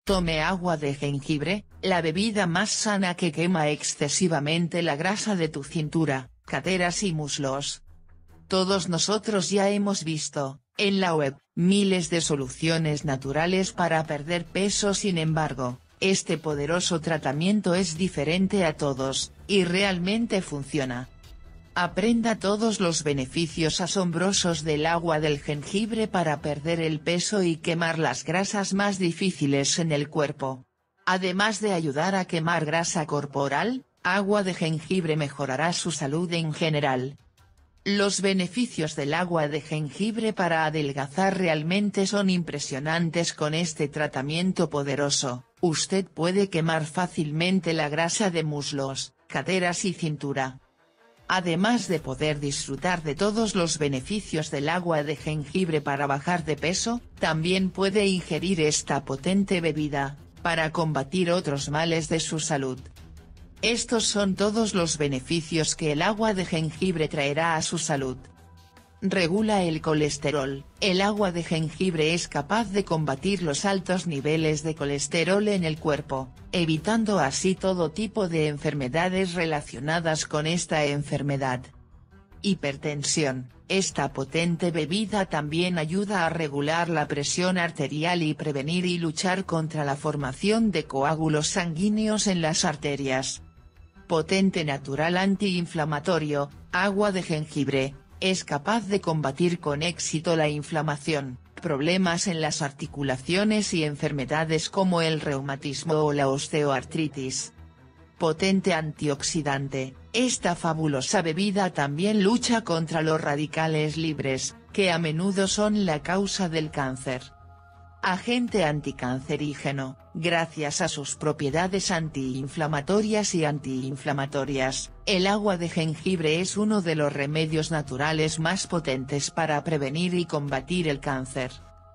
Tome agua de jengibre, la bebida más sana que quema excesivamente la grasa de tu cintura, caderas y muslos. Todos nosotros ya hemos visto, en la web, miles de soluciones naturales para perder peso. Sin embargo, este poderoso tratamiento es diferente a todos, y realmente funciona. Aprenda todos los beneficios asombrosos del agua del jengibre para perder el peso y quemar las grasas más difíciles en el cuerpo. Además de ayudar a quemar grasa corporal, agua de jengibre mejorará su salud en general. Los beneficios del agua de jengibre para adelgazar realmente son impresionantes. Con este tratamiento poderoso, usted puede quemar fácilmente la grasa de muslos, caderas y cintura. Además de poder disfrutar de todos los beneficios del agua de jengibre para bajar de peso, también puede ingerir esta potente bebida, para combatir otros males de su salud. Estos son todos los beneficios que el agua de jengibre traerá a su salud. Regula el colesterol. El agua de jengibre es capaz de combatir los altos niveles de colesterol en el cuerpo, evitando así todo tipo de enfermedades relacionadas con esta enfermedad. Hipertensión. Esta potente bebida también ayuda a regular la presión arterial y prevenir y luchar contra la formación de coágulos sanguíneos en las arterias. Potente natural antiinflamatorio. Agua de jengibre es capaz de combatir con éxito la inflamación, problemas en las articulaciones y enfermedades como el reumatismo o la osteoartritis. Potente antioxidante. Esta fabulosa bebida también lucha contra los radicales libres, que a menudo son la causa del cáncer. Agente anticancerígeno. Gracias a sus propiedades antiinflamatorias y antiinflamatorias, el agua de jengibre es uno de los remedios naturales más potentes para prevenir y combatir el cáncer.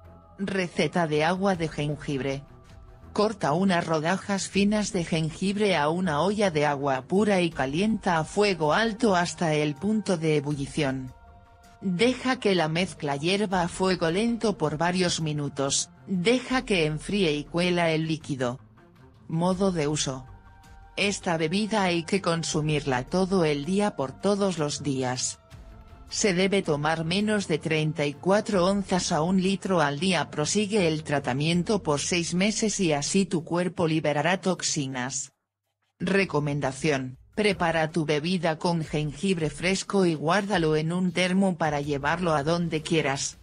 Receta de agua de jengibre. Corta unas rodajas finas de jengibre a una olla de agua pura y calienta a fuego alto hasta el punto de ebullición. Deja que la mezcla hierva a fuego lento por varios minutos, deja que enfríe y cuela el líquido. Modo de uso. Esta bebida hay que consumirla todo el día por todos los días. Se debe tomar menos de 34 onzas a 1 litro al día. Prosigue el tratamiento por 6 meses y así tu cuerpo liberará toxinas. Recomendación. Prepara tu bebida con jengibre fresco y guárdalo en un termo para llevarlo a donde quieras.